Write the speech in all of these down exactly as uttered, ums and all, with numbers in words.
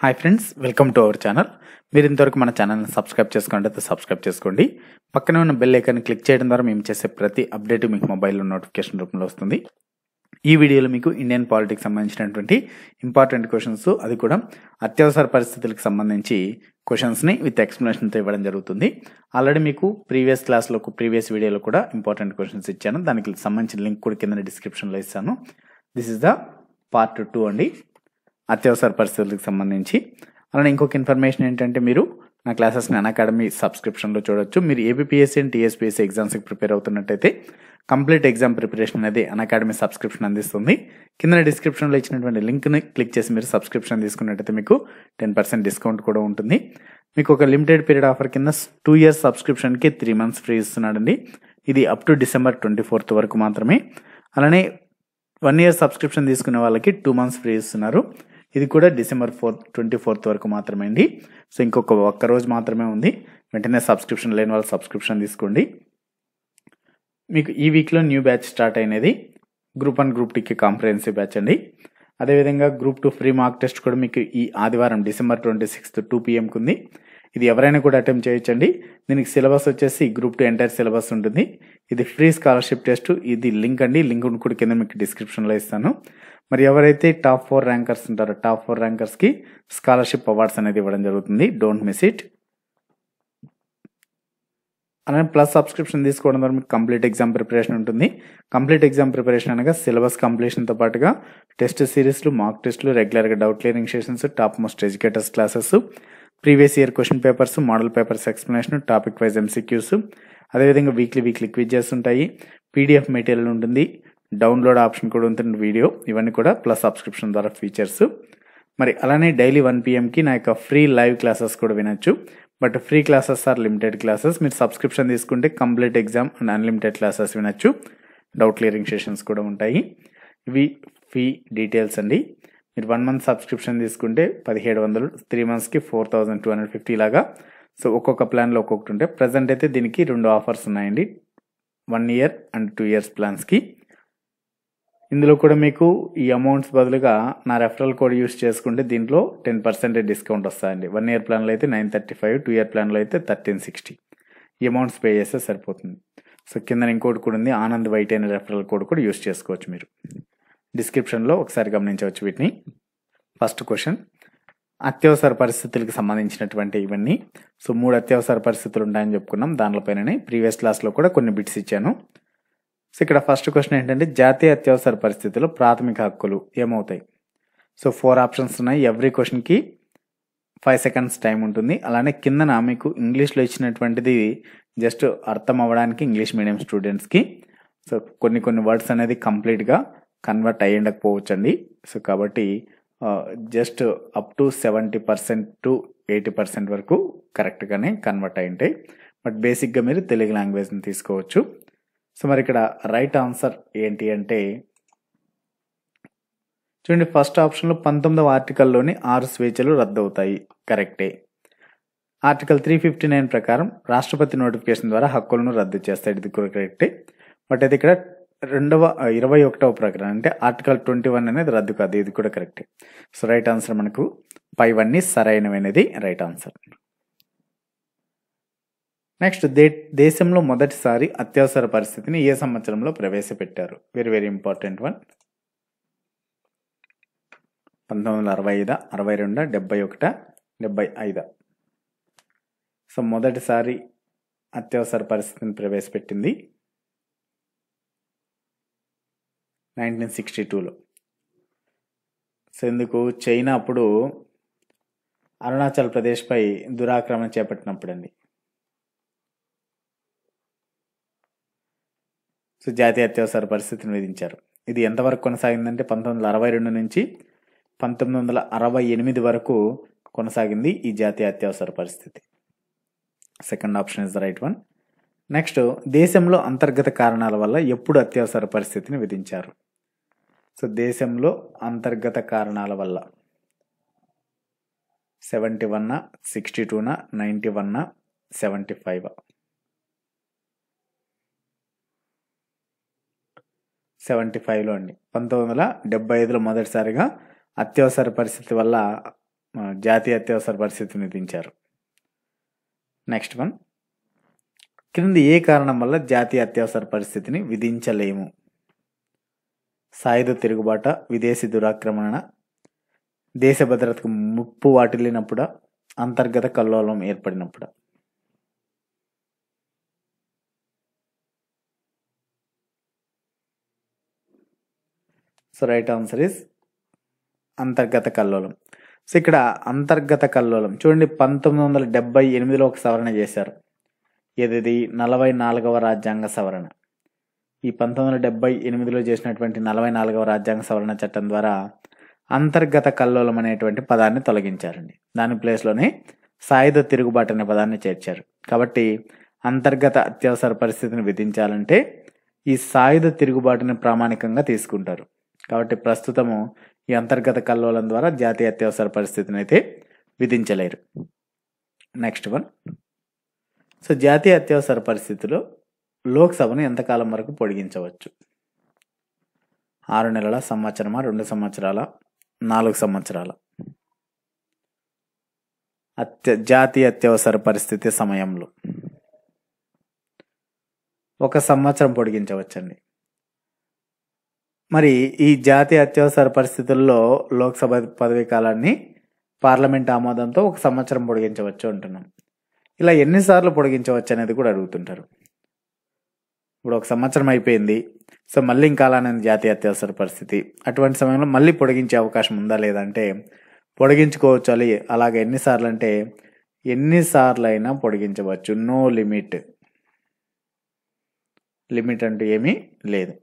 Hi friends, welcome to our channel. మీరు ఇంతవరకు మన ఛానల్ని సబ్స్క్రైబ్ చేసుకోండి అయితే సబ్స్క్రైబ్ చేసుకోండి. పక్కనే ఉన్న బెల్ ఐకాన్ని క్లిక్ చేయడం ద్వారా మేము చేసే ప్రతి అప్డేట్ మీకు మొబైల్లో నోటిఫికేషన్ రూపంలో వస్తుంది. ఈ వీడియోలో మీకు ఇండియన్ పాలిటిక్స్ సంబంధించినటువంటి ఇంపార్టెంట్ క్వశ్చన్స్, అది కూడా అత్యవసర పరిస్థితులకు సంబంధించి క్వశ్చన్స్ని విత్ ఎక్స్ప్లెనేషన్తో ఇవ్వడం జరుగుతుంది. ఆల్రెడీ మీకు ప్రీవియస్ క్లాస్లో ప్రీవియస్ వీడియోలో కూడా ఇంపార్టెంట్ క్వశ్చన్స్ ఇచ్చాను. దానికి సంబంధించిన లింక్ కూడా కింద డిస్క్రిప్షన్లో ఇస్తాను. This is the part two అండి, అత్యవసర పరిస్థితులకు సంబంధించి. అలానే ఇంకొక ఇన్ఫర్మేషన్ ఏంటంటే, మీరు నా క్లాసెస్ని అన్అకాడమీ సబ్స్క్రిప్షన్లో చూడొచ్చు. మీరు ఏపీఎస్సీ అండ్ టీఎస్పీఎస్సీ ఎగ్జామ్స్కి ప్రిపేర్ అవుతున్నట్టయితే కంప్లీట్ ఎగ్జామ్ ప్రిపరేషన్ అనేది అన్అకాడమీ సబ్స్క్రిప్షన్ అందిస్తుంది. కింద డిస్క్రిప్షన్లో ఇచ్చినటువంటి లింక్ని క్లిక్ చేసి మీరు సబ్స్క్రిప్షన్ తీసుకున్నట్టయితే మీకు టెన్ పర్సెంట్ డిస్కౌంట్ కూడా ఉంటుంది. మీకు ఒక లిమిటెడ్ పీరియడ్ ఆఫర్ కింద టూ ఇయర్స్ సబ్స్క్రిప్షన్కి త్రీ మంత్స్ ఫ్రీ ఇస్తున్నాడండి. ఇది up to December twenty fourth వరకు మాత్రమే. అలానే వన్ ఇయర్ సబ్స్క్రిప్షన్ తీసుకునే వాళ్ళకి టూ మంత్స్ ఫ్రీ ఇస్తున్నారు. ఇది కూడా డిసెంబర్ ఫోర్త్ ట్వంటీ ఫోర్త్ వరకు మాత్రమే అండి. సో ఇంకొక ఒక్క రోజు మాత్రమే ఉంది. వెంటనే సబ్స్క్రిప్షన్ లేని వాళ్ళు సబ్స్క్రిప్షన్ తీసుకోండి. మీకు ఈ వీక్లో న్యూ బ్యాచ్ స్టార్ట్ అయినది గ్రూప్ వన్ గ్రూప్ టూకి కాంప్రహెన్సివ్ బ్యాచ్ అండి. అదేవిధంగా group two free mock test కూడా మీకు ఈ ఆదివారం డిసెంబర్ ట్వంటీ సిక్స్త్ టూ పిఎంకి ఉంది. ఇది ఎవరైనా కూడా అటెంప్ట్ చేయొచ్చండి. దీనికి సిలబస్ వచ్చేసి గ్రూప్ టూ ఎంటైర్ సిలబస్ ఉంటుంది. ఇది ఫ్రీ స్కాలర్షిప్ టెస్ట్. ఇది లింక్ అండి, లింక్ కూడా కింద మీకు డిస్క్రిప్షన్లో ఇస్తాను. మరి ఎవరైతే టాప్ ఫోర్ ర్యాంకర్స్ ఉంటారో టాప్ ఫోర్ ర్యాంకర్స్కి స్కాలర్షిప్ అవార్డ్స్ అనేది ఇవ్వడం జరుగుతుంది. Don't miss it. అలానే ప్లస్ సబ్స్క్రిప్షన్ తీసుకోవడం ద్వారా మీకు కంప్లీట్ ఎగ్జామ్ ప్రిపరేషన్ ఉంటుంది. కంప్లీట్ ఎగ్జామ్ ప్రిపరేషన్ అనగా సిలబస్ కంప్లీషన్తో పాటుగా టెస్ట్ సిరీస్లు, మాక్ టెస్టులు, రెగ్యులర్గా doubt clearing sessions, top most educators classes, previous year question papers, model papers explanation, topic wise MCQs, అదేవిధంగా వీక్లీ వీక్లీ క్విజెస్ ఉంటాయి. పీడిఎఫ్ మెటీరియల్ ఉంటుంది. డౌన్లోడ్ ఆప్షన్ కూడా ఉంటుంది వీడియో. ఇవన్నీ కూడా ప్లస్ సబ్స్క్రిప్షన్ ద్వారా ఫీచర్స్. మరి అలానే డైలీ వన్ పిఎంకి నా యొక్క ఫ్రీ లైవ్ క్లాసెస్ కూడా వినొచ్చు. But free classes are limited classes. మీరు సబ్స్క్రిప్షన్ తీసుకుంటే complete exam and unlimited classes వినొచ్చు. డౌట్ క్లియరింగ్ సెషన్స్ కూడా ఉంటాయి. ఇవి ఫీ డీటెయిల్స్ అండి. మీరు వన్ మంత్ సబ్స్క్రిప్షన్ తీసుకుంటే పదిహేడు వందలు, త్రీ మంత్స్కి four thousand two hundred fifty లాగా. సో ఒక్కొక్క ప్లాన్లో ఒక్కొక్కటి ఉంటాయి. ప్రజెంట్ అయితే దీనికి రెండు ఆఫర్స్ ఉన్నాయండి, one year and two years ప్లాన్స్కి. ఇందులో కూడా మీకు ఈ అమౌంట్స్ బదులుగా నా రెఫరల్ కోడ్ యూస్ చేసుకుంటే దీంట్లో టెన్ పర్సెంట్ డిస్కౌంట్ వస్తాయండి. వన్ ఇయర్ ప్లాన్లో అయితే nine thirty five two year ప్లాన్లో అయితే థర్టీన్ సిక్స్టీ ఈ అమౌంట్స్ పే చేస్తే సరిపోతుంది. సో కింద ఇంకోటి కూడా ఉంది, ఆనంద్ వైట్ అనే రెఫరల్ కోడ్ కూడా యూస్ చేసుకోవచ్చు. మీరు డిస్క్రిప్షన్లో ఒకసారి గమనించవచ్చు వీటిని. ఫస్ట్ క్వశ్చన్, అత్యవసర పరిస్థితులకు సంబంధించినటువంటి ఇవన్నీ. సో మూడు అత్యవసర పరిస్థితులు ఉంటాయని చెప్పుకున్నాం. దానిపైననే ప్రీవియస్ క్లాస్లో కూడా కొన్ని బిట్స్ ఇచ్చాను. సో ఇక్కడ ఫస్ట్ క్వశ్చన్ ఏంటంటే, జాతీయ అత్యవసర పరిస్థితుల్లో ప్రాథమిక హక్కులు ఏమవుతాయి? సో ఫోర్ ఆప్షన్స్ ఉన్నాయి. ఎవ్రీ క్వశ్చన్కి ఫైవ్ సెకండ్స్ టైం ఉంటుంది. అలానే కిందన మీకు ఇంగ్లీష్లో ఇచ్చినటువంటిది జస్ట్ అర్థం అవ్వడానికి ఇంగ్లీష్ మీడియం స్టూడెంట్స్కి. సో కొన్ని కొన్ని వర్డ్స్ అనేది కంప్లీట్గా కన్వర్ట్ అయ్యి ఉండకపోవచ్చండి. సో కాబట్టి just up to seventy percent to eighty percent వరకు కరెక్ట్గానే కన్వర్ట్ అయి ఉంటాయి. బట్ బేసిక్గా మీరు తెలుగు లాంగ్వేజ్ని తీసుకోవచ్చు. సో మరి ఇక్కడ రైట్ ఆన్సర్ ఏంటి అంటే, చూడండి ఫస్ట్ ఆప్షన్లో పంతొమ్మిదవ ఆర్టికల్లోని ఆరు స్వేచ్ఛలు రద్దవుతాయి. కరెక్టే. ఆర్టికల్ త్రీ ఫిఫ్టీ నైన్ ప్రకారం రాష్ట్రపతి నోటిఫికేషన్ ద్వారా హక్కులను రద్దు చేస్తాడు. ఇది కూడా కరెక్టే. బట్ అది ఇక్కడ రెండవ ఇరవై ఒకటవ ప్రకారం అంటే ఆర్టికల్ ట్వంటీ వన్ అనేది రద్దు కాదు. ఇది కూడా కరెక్టే. సో రైట్ ఆన్సర్ మనకు పైవన్నీ సరైనవనేది రైట్ ఆన్సర్. నెక్స్ట్, దే దేశంలో మొదటిసారి అత్యవసర పరిస్థితిని ఏ సంవత్సరంలో ప్రవేశపెట్టారు? Very very important one. పంతొమ్మిది వందల అరవై ఐదా, అరవై రెండా, డెబ్బై ఒకటా, డెబ్బై ఐదా? సో మొదటిసారి అత్యవసర పరిస్థితిని ప్రవేశపెట్టింది నైన్టీన్ సిక్స్టీ టూలో. సో ఎందుకు? చైనా అప్పుడు అరుణాచల్ ప్రదేశ్పై దురాక్రమణ చేపట్టినప్పుడు అండి. సో జాతీయ అత్యవసర పరిస్థితిని విధించారు. ఇది ఎంతవరకు కొనసాగిందంటే పంతొమ్మిది వందల అరవై రెండు నుంచి పంతొమ్మిది వందల అరవై ఎనిమిది వరకు కొనసాగింది ఈ జాతీయ అత్యవసర పరిస్థితి. Second option is the right one. Next, దేశంలో అంతర్గత కారణాల వల్ల ఎప్పుడు అత్యవసర పరిస్థితిని విధించారు? సో దేశంలో అంతర్గత కారణాల వల్ల సెవెంటీ వన్నా, సిక్స్టీ టూనా, నైంటీ వన్నా, సెవెంటీ ఫైవ్? సెవెంటీ ఫైవ్లో అండి. పంతొమ్మిది వందల డెబ్బై ఐదులో మొదటిసారిగా అత్యవసర పరిస్థితి వల్ల జాతీయ అత్యవసర పరిస్థితిని విధించారు. నెక్స్ట్ వన్, క్రింది ఏ కారణం వల్ల జాతీయ అత్యవసర పరిస్థితిని విధించలేము? సాయుధ తిరుగుబాట, విదేశీ దురాక్రమణ, దేశ భద్రతకు ముప్పు వాటిల్లినప్పుడా, అంతర్గత కల్లోలం ఏర్పడినప్పుడా? సో రైట్ ఆన్సర్ ఇస్ అంతర్గత కల్లోలం. సో ఇక్కడ అంతర్గత కల్లోలం చూడండి, పంతొమ్మిది వందల డెబ్బై ఎనిమిదిలో ఒక సవరణ చేశారు. ఏది? నలభై నాలుగవ రాజ్యాంగ సవరణ. ఈ పంతొమ్మిది వందల డెబ్బై ఎనిమిదిలో చేసినటువంటి నలభై నాలుగవ రాజ్యాంగ సవరణ చట్టం ద్వారా అంతర్గత కల్లోలం అనేటువంటి పదాన్ని తొలగించారండి. దాని ప్లేస్లోనే సాయుధ తిరుగుబాటు అనే పదాన్ని చేర్చారు. కాబట్టి అంతర్గత అత్యవసర పరిస్థితిని విధించాలంటే ఈ సాయుధ తిరుగుబాటుని ప్రామాణికంగా తీసుకుంటారు. కాబట్టి ప్రస్తుతము ఈ అంతర్గత కల్లోలం ద్వారా జాతీయ అత్యవసర పరిస్థితిని అయితే విధించలేరు. నెక్స్ట్ వన్, సో జాతీయ అత్యవసర పరిస్థితిలో లోక్సభను ఎంతకాలం వరకు పొడిగించవచ్చు? ఆరు నెలల, సంవత్సరమా, రెండు సంవత్సరాల, నాలుగు సంవత్సరాల? అత్య జాతీయ అత్యవసర పరిస్థితి సమయంలో ఒక సంవత్సరం పొడిగించవచ్చండి. మరి ఈ జాతీయ అత్యవసర పరిస్థితుల్లో లోక్సభ పదవీ కాలాన్ని పార్లమెంట్ ఆమోదంతో ఒక సంవత్సరం పొడిగించవచ్చు అంటున్నాం. ఇలా ఎన్నిసార్లు పొడిగించవచ్చు అనేది కూడా అడుగుతుంటారు. ఇప్పుడు ఒక సంవత్సరం అయిపోయింది, సో మళ్ళీ ఇంకా అలానే జాతీయ అత్యవసర పరిస్థితి. అటువంటి సమయంలో మళ్ళీ పొడిగించే అవకాశం ఉందా లేదా అంటే పొడిగించుకోవచ్చు. అది అలాగే ఎన్నిసార్లు అంటే ఎన్నిసార్లు అయినా పొడిగించవచ్చు. No limit. లిమిట్ అంటూ ఏమీ లేదు.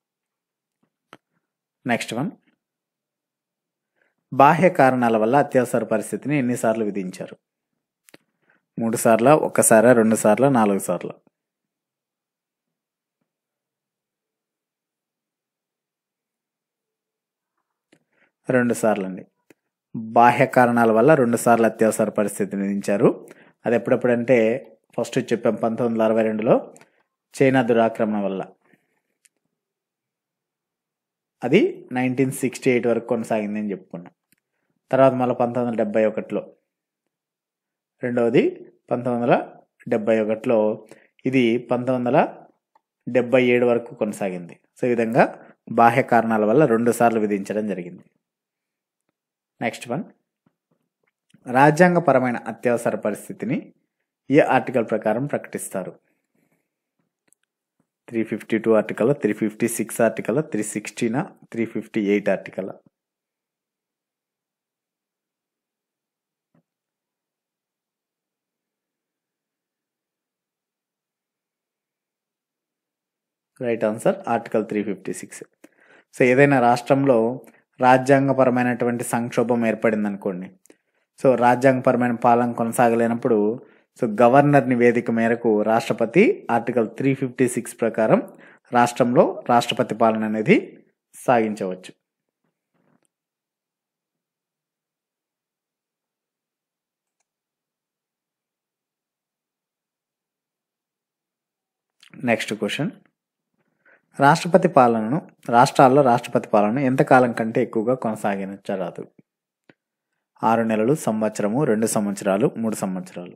నెక్స్ట్ వన్, బాహ్య కారణాల వల్ల అత్యవసర పరిస్థితిని ఎన్నిసార్లు విధించారు? మూడు సార్ల, ఒక్కసారి, రెండు సార్ల, నాలుగు సార్లు? రెండు సార్లు అండి. బాహ్య కారణాల వల్ల రెండు సార్లు అత్యవసర పరిస్థితిని విధించారు. అది ఎప్పుడెప్పుడంటే ఫస్ట్ చెప్పాం పంతొమ్మిది వందల అరవై రెండులో చైనా దురాక్రమణ వల్ల, అది నైన్టీన్ సిక్స్టీ ఎయిట్ వరకు కొనసాగింది అని చెప్పుకున్నాం. తర్వాత మళ్ళీ పంతొమ్మిది వందల డెబ్బై ఒకటిలో రెండవది, పంతొమ్మిది వందల డెబ్బై ఒకటిలో ఇది పంతొమ్మిది వందల డెబ్బై ఏడు వరకు కొనసాగింది. సో ఈ విధంగా బాహ్య కారణాల వల్ల రెండు సార్లు విధించడం జరిగింది. నెక్స్ట్ వన్, రాజ్యాంగపరమైన అత్యవసర పరిస్థితిని ఏ ఆర్టికల్ ప్రకారం ప్రకటిస్తారు? Three fifty two article, three fifty six article, three సిక్స్టీనా, three fifty eight article? Right answer article three fifty six. So ఏదైనా రాష్ట్రంలో రాజ్యాంగపరమైనటువంటి సంక్షోభం ఏర్పడింది అనుకోండి, సో రాజ్యాంగపరమైన పాలన కొనసాగలేనప్పుడు సో గవర్నర్ నివేదిక మేరకు రాష్ట్రపతి ఆర్టికల్ త్రీ ఫిఫ్టీ సిక్స్ ప్రకారం రాష్ట్రంలో రాష్ట్రపతి పాలన అనేది సాగించవచ్చు. నెక్స్ట్ క్వశ్చన్, రాష్ట్రపతి పాలనను రాష్ట్రాల్లో రాష్ట్రపతి పాలన ఎంతకాలం కంటే ఎక్కువగా కొనసాగించరాదు? ఆరు నెలలు, సంవత్సరము, రెండు సంవత్సరాలు, మూడు సంవత్సరాలు?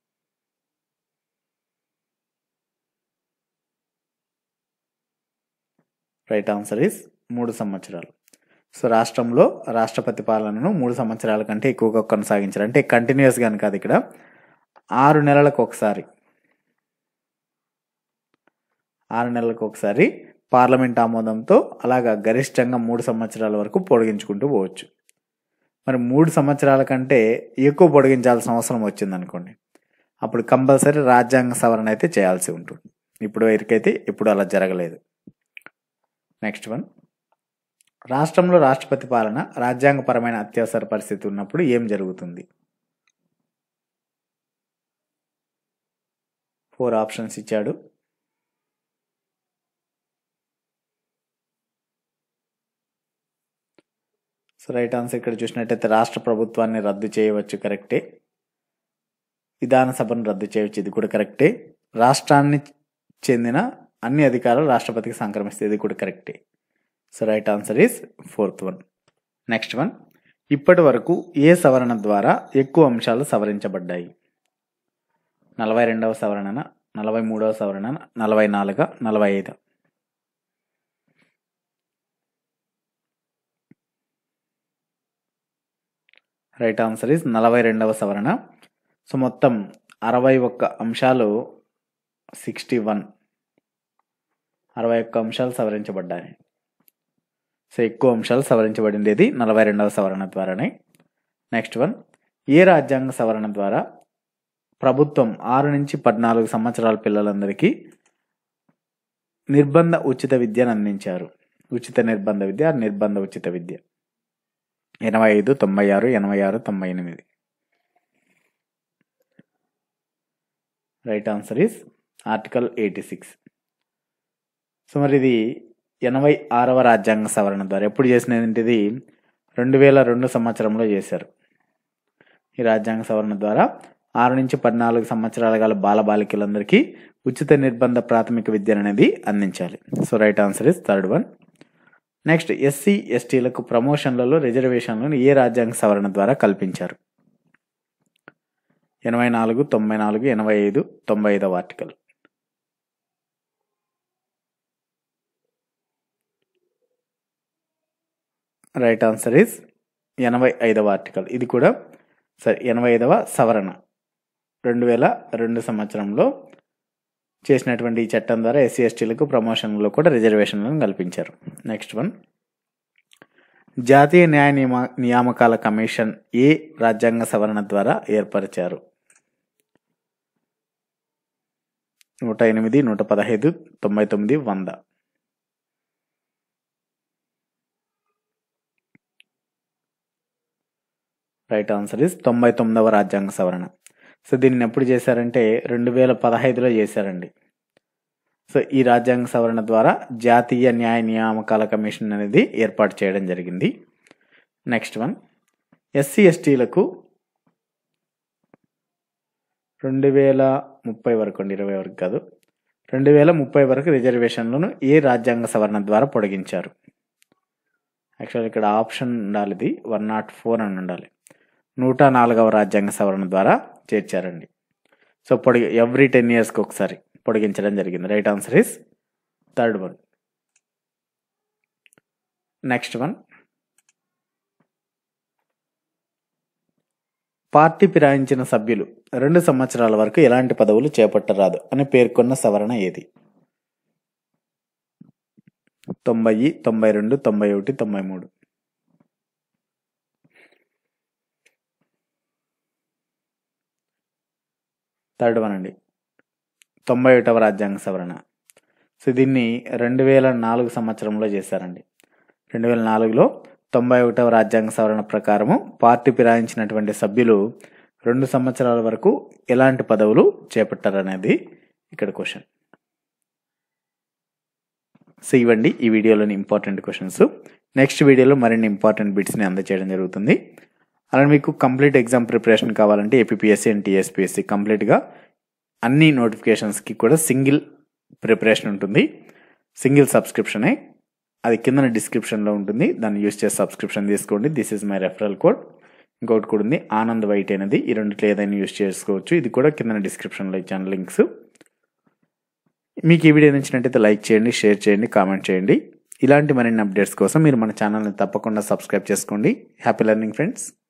రైట్ ఆన్సర్ ఇస్ మూడు సంవత్సరాలు. సో రాష్ట్రంలో రాష్ట్రపతి పాలనను మూడు సంవత్సరాల కంటే ఎక్కువగా కొనసాగించారు. అంటే కంటిన్యూస్గా అని కాదు, ఇక్కడ ఆరు నెలలకు ఒకసారి ఆరు నెలలకు ఒకసారి పార్లమెంట్ ఆమోదంతో అలాగా గరిష్టంగా మూడు సంవత్సరాల వరకు పొడిగించుకుంటూ పోవచ్చు. మరి మూడు సంవత్సరాల కంటే ఎక్కువ పొడిగించాల్సిన అవసరం వచ్చింది అనుకోండి, అప్పుడు కంపల్సరీ రాజ్యాంగ సవరణ అయితే చేయాల్సి ఉంటుంది. ఇప్పుడు వరకైతే ఇప్పుడు అలా జరగలేదు. నెక్స్ట్ వన్, రాష్ట్రంలో రాష్ట్రపతి పాలన రాజ్యాంగపరమైన అత్యవసర పరిస్థితి ఉన్నప్పుడు ఏం జరుగుతుంది? ఫోర్ ఆప్షన్స్ ఇచ్చాడు. సో రైట్ ఆన్సర్ ఇక్కడ చూసినట్టయితే రాష్ట్ర ప్రభుత్వాన్ని రద్దు చేయవచ్చు, కరెక్టే. విధానసభను రద్దు చేయవచ్చు, ఇది కూడా కరెక్టే. రాష్ట్రాన్ని చెందిన అన్ని అధికారాలు రాష్ట్రపతికి సంక్రమిస్తే, ఇది కూడా కరెక్టే. So right answer is fourth one. Next one, ఇప్పటి వరకు ఏ సవరణ ద్వారా ఎక్కువ అంశాలు సవరించబడ్డాయి? నలభై రెండవ సవరణ, నలభై మూడవ సవరణ, నలభై నాలుగు, నలభై ఐదు. రైట్ ఆన్సర్ ఇస్ నలభై రెండవ సవరణ. సో మొత్తం అరవై ఒక్క అంశాలు సిక్స్టీ వన్ అరవై ఒక్క అంశాలు సవరించబడ్డాయి. సో ఎక్కువ అంశాలు సవరించబడింది నలభై రెండవ సవరణ ద్వారానే. నెక్స్ట్ వన్, ఏ రాజ్యాంగ సవరణ ద్వారా ప్రభుత్వం ఆరు నుంచి పద్నాలుగు సంవత్సరాల పిల్లలందరికీ నిర్బంధ ఉచిత విద్యను అందించారు? ఉచిత నిర్బంధ విద్య, నిర్బంధ ఉచిత విద్య. ఎనభై ఐదు, తొంభై ఆరు, ఎనభై ఆరు, తొంభై ఎనిమిది. Right answer is article eighty six. So మరి ఇది ఎనభై ఆరవ రాజ్యాంగ సవరణ ద్వారా ఎప్పుడు చేసినది? ఇది రెండు వేల రెండు సంవత్సరంలో చేశారు. ఈ రాజ్యాంగ సవరణ ద్వారా ఆరు నుంచి పద్నాలుగు సంవత్సరాల గల బాలబాలికలందరికీ ఉచిత నిర్బంధ ప్రాథమిక విద్య అనేది అందించాలి. So right answer is third one. Next, SC ఎస్టీలకు ప్రమోషన్లలో రిజర్వేషన్లను ఏ రాజ్యాంగ సవరణ ద్వారా కల్పించారు? ఎనభై నాలుగు, తొంభై నాలుగు, ఎనభై ఐదు, తొంభై ఐదవ ఆర్టికల్. రైట్ ఆన్సర్ ఇస్ ఎనభై ఐదవ ఆర్టికల్. ఇది కూడా సరే ఎనభై ఐదవ సవరణ రెండు వేల రెండు సంవత్సరంలో చేసినటువంటి ఈ చట్టం ద్వారా ఎస్సీ ఎస్టీలకు ప్రమోషన్లో కూడా రిజర్వేషన్లను కల్పించారు. నెక్స్ట్ వన్, జాతీయ న్యాయ నియమ నియామకాల కమిషన్ ఏ రాజ్యాంగ సవరణ ద్వారా ఏర్పరిచారు? నూట ఎనిమిది, నూట పదహైదు, తొంభై తొమ్మిది, వంద. రైట్ ఆన్సర్ ఇస్ తొంభై తొమ్మిదవ రాజ్యాంగ సవరణ. సో దీన్ని ఎప్పుడు చేశారంటే రెండు వేల పదహైదులో చేశారండి. సో ఈ రాజ్యాంగ సవరణ ద్వారా జాతీయ న్యాయ నియామకాల కమిషన్ అనేది ఏర్పాటు చేయడం జరిగింది. నెక్స్ట్ వన్, ఎస్సీ ఎస్టీలకు రెండు వేల ముప్పై వరకు అండి, ఇరవై వరకు కాదు, రెండు వేల ముప్పై వరకు రిజర్వేషన్లను ఏ రాజ్యాంగ సవరణ ద్వారా పొడిగించారు? యాక్చువల్ ఇక్కడ ఆప్షన్ ఉండాలి, ఇది వన్ నాట్ ఫోర్ అని ఉండాలి. నూట నాలుగవ రాజ్యాంగ సవరణ ద్వారా చేర్చారండి. సో పొడిగి ఎవ్రీ టెన్ ఇయర్స్కి ఒకసారి పొడిగించడం జరిగింది. Right answer is third one. Next one, party ఫిరాయించిన సభ్యులు రెండు సంవత్సరాల వరకు ఎలాంటి పదవులు చేపట్టరాదు అని పేర్కొన్న సవరణ ఏది? తొంభై, తొంభై రెండు, తొంభై ఒకటి, తొంభై మూడు. థర్డ్ వన్ అండి, తొంభై ఒకటవ రాజ్యాంగ సవరణ. సో దీన్ని రెండు వేల నాలుగు సంవత్సరంలో చేశారండి. రెండు వేల నాలుగులో తొంభై ఒకటవ రాజ్యాంగ సవరణ ప్రకారము పార్టీ ఫిరాయించినటువంటి సభ్యులు రెండు సంవత్సరాల వరకు ఎలాంటి పదవులు చేపట్టారనేది ఇక్కడ క్వశ్చన్. సో ఇవ్వండి ఈ వీడియోలోని ఇంపార్టెంట్ క్వశ్చన్స్. నెక్స్ట్ వీడియోలో మరిన్ని ఇంపార్టెంట్ బిట్స్ని అందజేయడం జరుగుతుంది. అలానే మీకు కంప్లీట్ ఎగ్జామ్ ప్రిపరేషన్ కావాలంటే ఏపీపీఎస్సీ అండ్ టీఎస్పీఎస్సీ కంప్లీట్గా అన్ని నోటిఫికేషన్స్కి కూడా సింగిల్ ప్రిపరేషన్ ఉంటుంది, సింగిల్ సబ్స్క్రిప్షనే. అది కింద డిస్క్రిప్షన్లో ఉంటుంది, దాన్ని యూజ్ చేసి సబ్స్క్రిప్షన్ తీసుకోండి. This is my referral code. ఇంకొకటి కూడా ఉంది ఆనంద్ వైట్ అనేది, ఈ రెండిట్లో ఏదైనా యూజ్ చేసుకోవచ్చు. ఇది కూడా కింద డిస్క్రిప్షన్లో ఇచ్చాను లింక్స్. మీకు ఈ వీడియో నచ్చినట్టయితే లైక్ చేయండి, షేర్ చేయండి, కామెంట్ చేయండి. ఇలాంటి మరిన్ని అప్డేట్స్ కోసం మీరు మన ఛానల్ని తప్పకుండా సబ్స్క్రైబ్ చేసుకోండి. Happy learning friends.